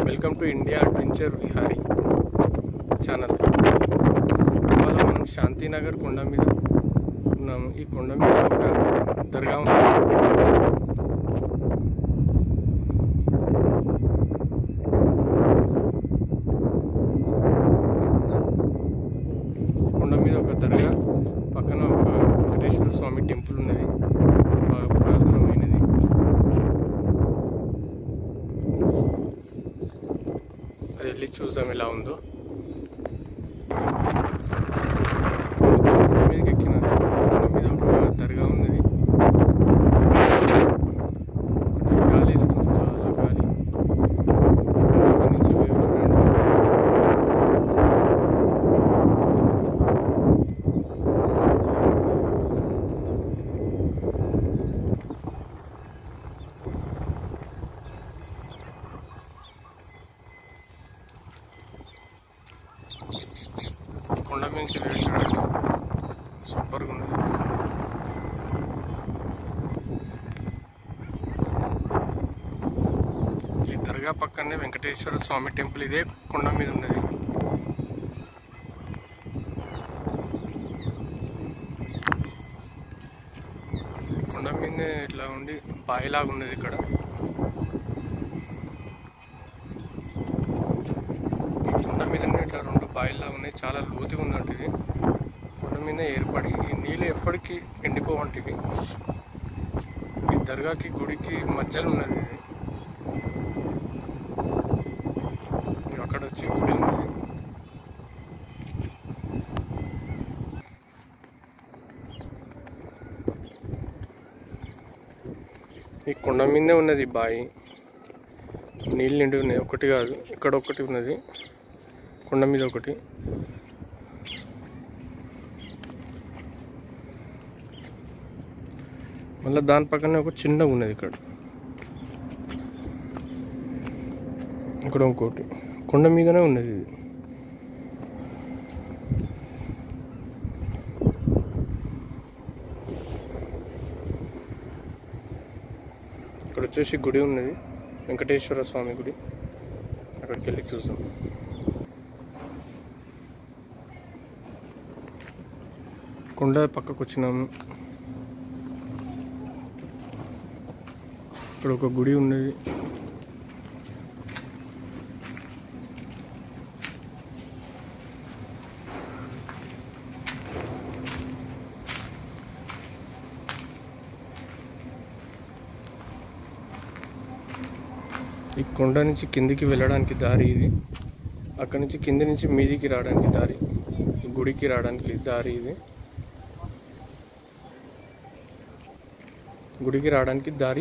Welcome to India adventure Vihari channel. ఇవాళ మనం శాంతినగర్ కొండ మీద ఉన్నాము. ఈ కొండ మీద ఒక దర్గా ఉంది. కొండ మీద ఒక దర్గా పక్కన ఒక వెంకటేశ్వర స్వామి టెంపుల్ ఉన్నది, బాగా పురాతనమైనది. అది వెళ్ళి చూద్దాం ఎలా ఉందో. కొండ మీదకి ఎక్కిన కొండ మీద ఒక దర్గా ఉన్నది. ఒకటి గాలి ఇస్తుంది, చాలా గాలి. కొండ మీద నుంచి వ్యూ చూడండి. ఈ కొండ మీద నుంచి వ్యూ చూడండి, సూపర్గా ఉన్నది. ఈ దర్గా పక్కనే వెంకటేశ్వర స్వామి టెంపుల్ ఇదే కొండ మీద ఉన్నది. కొండ మీదనే ఇట్లా ఉండి బాయిలాగా ఉన్నది ఇక్కడ. ఈ కొండ మీదనే ఇట్లా రెండు బాయిలాగా ఉన్నాయి, చాలా లోతుగా ఉందంట. ఇది కొండ మీద ఏర్పడి ఈ నీళ్ళు ఎప్పటికీ ఎండిపోవంటివి. ఈ దర్గాకి గుడికి మధ్యలో ఉన్నది. ఇది అక్కడ వచ్చి గుడి ఉన్నది. ఈ కొండ మీదే ఉన్నది బాయి, నీళ్ళు నిండి ఉన్నాయి. ఒకటి కాదు, ఇక్కడ ఒకటి ఉన్నది, కొండ మీద ఒకటి. మళ్ళీ దాని పక్కనే ఒక చిన్నగా ఉన్నది ఇక్కడ. ఇక్కడ ఇంకోటి కొండ మీదనే ఉన్నది. ఇది ఇక్కడ వచ్చేసి గుడి ఉన్నది, వెంకటేశ్వర స్వామి గుడి. అక్కడికి వెళ్ళి చూద్దాం. కొండ పక్కకు వచ్చినాము. ఇక్కడ ఒక గుడి ఉన్నది. ఈ కొండ నుంచి కిందికి వెళ్ళడానికి దారి ఇది. అక్కడి నుంచి కింది నుంచి మీదికి రావడానికి దారి, గుడికి రావడానికి దారి ఇది. గుడికి రావడానికి దారి.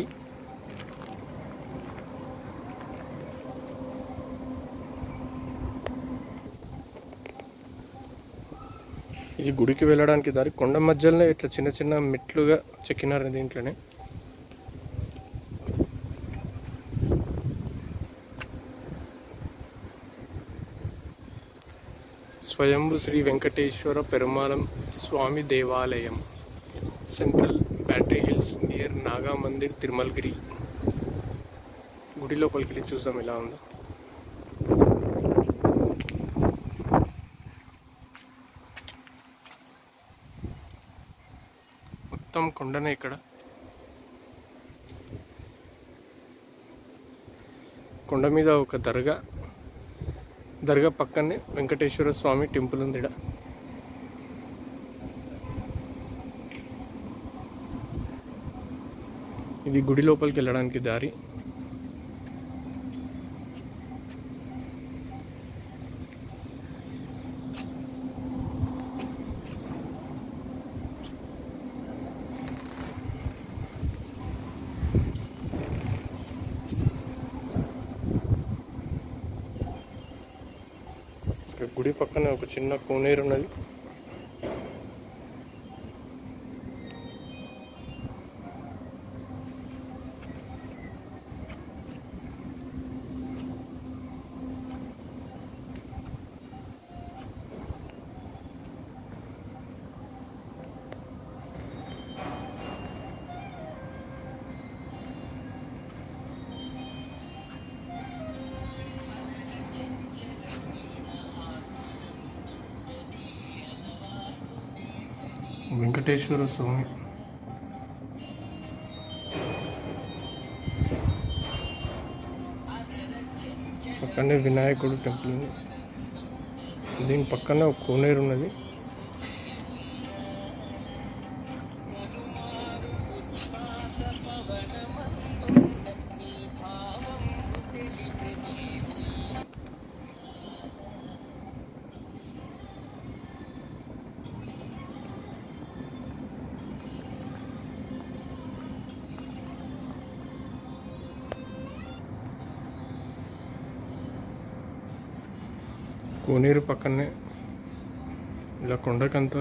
ఇది గుడికి వెళ్ళడానికి దారి. కొండ మధ్యలోనే ఇట్లా చిన్న చిన్న మెట్లుగా చెక్కినారు దీంట్లోనే. స్వయంభు శ్రీ వెంకటేశ్వర పెరుమాళం స్వామి దేవాలయం, central battery hills near Naga Mandir, Tirumalagiri. గుడి లోపలికి వెళ్ళి చూద్దాం ఎలా ఉందో. మొత్తం కొండనే ఇక్కడ. కొండ మీద ఒక దర్గా పక్కనే వెంకటేశ్వర స్వామి టెంపుల్ ఉంది. ఇక్కడ ఇది గుడి లోపలికి వెళ్ళడానికి దారి. గుడి పక్కన ఒక చిన్న కోనేరు ఉన్నది. వెంకటేశ్వర స్వామి. పక్కనే వినాయకుడు టెంపుల్ ఉంది. దీని పక్కన ఒక కోనేరు ఉన్నది. కోనేరు పక్కనే ఇలా కొండకంతా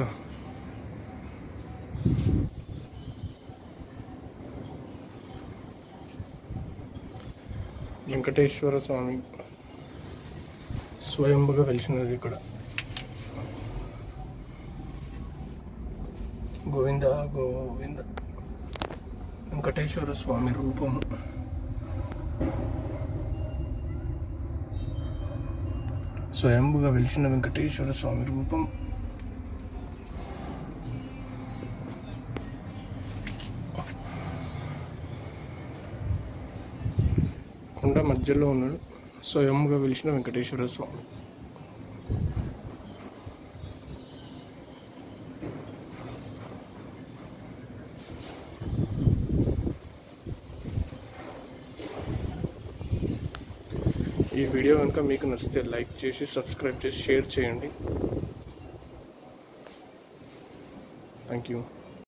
వెంకటేశ్వర స్వామి స్వయంభుగా వెలిసినది. ఇక్కడ గోవింద గోవింద వెంకటేశ్వర స్వామి రూపము. స్వయంభుగా వెలిసిన వెంకటేశ్వర స్వామి రూపం. కొండ మధ్యలో ఉన్నాడు స్వయంభుగా వెలిసిన వెంకటేశ్వర స్వామి. ఈ వీడియో కనుక మీకు నచ్చితే లైక్ చేసి సబ్స్క్రైబ్ చేసి షేర్ చేయండి. Thank you.